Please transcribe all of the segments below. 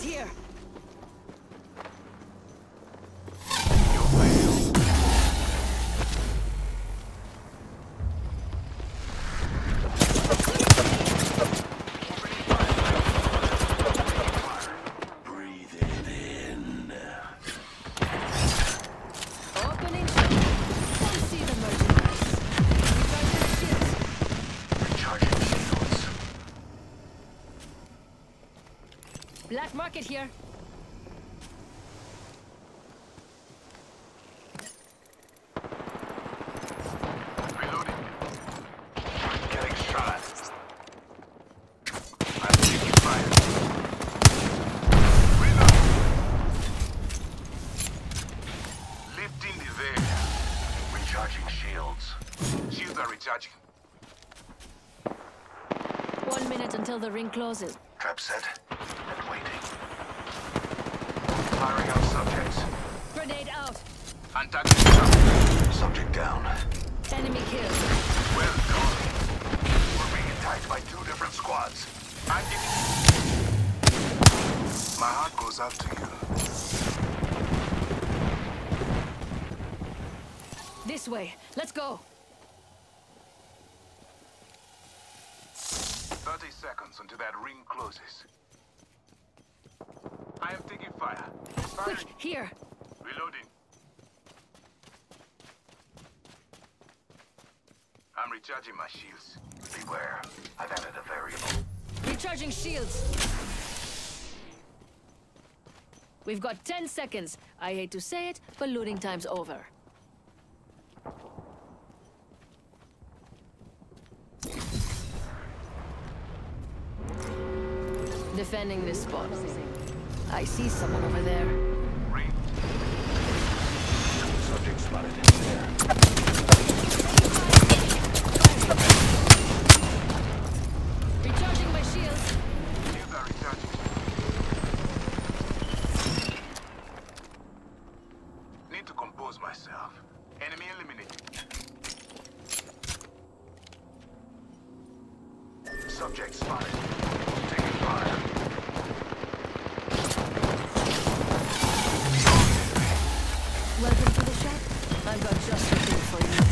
here. Opening. Don't see the merchandise. Recharging shields. Black market here. Reloading. Getting shot at. I'm taking fire. Reload. Lifting the veil. Recharging shields. Shields are recharging. 1 minute until the ring closes. Trap set and waiting. Firing on subjects. Grenade out. Untouched subject. Subject down. Enemy killed. Well done. We're being attacked by 2 different squads. I'm getting... My heart goes out to you. This way. Let's go. 30 seconds until that ring closes. I am taking fire. Quick, here. Reloading. I'm recharging my shields. Beware. I've added a variable. Recharging shields. We've got 10 seconds. I hate to say it, but looting time's over. Defending this spot. I see someone over there. Ring. Subject spotted in there. Recharging my shields. Shields are recharging. Need to compose myself. Enemy eliminated. Subject spotted. Taking fire. Welcome to the shop. I've got just the thing for you.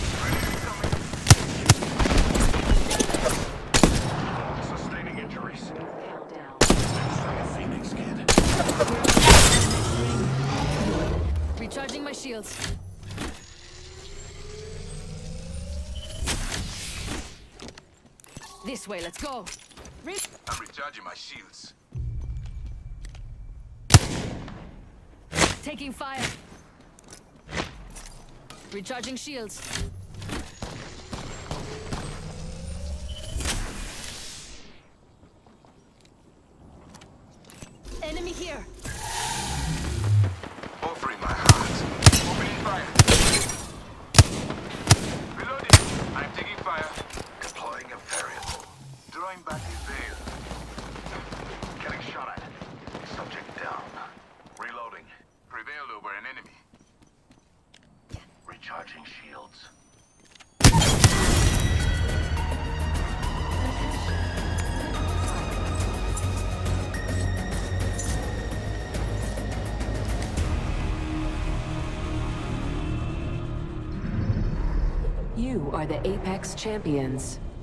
Sustaining injuries. Phoenix kid. Recharging my shields. This way, let's go. I'm recharging my shields. Taking fire. Recharging shields. Enemy here. Offering my heart. Opening fire. Reloading. I'm taking fire. Deploying a variable. Drawing back the veil. Getting shot at. Subject down. Reloading. Prevailed over an enemy. Recharging shields. You are the Apex Champions.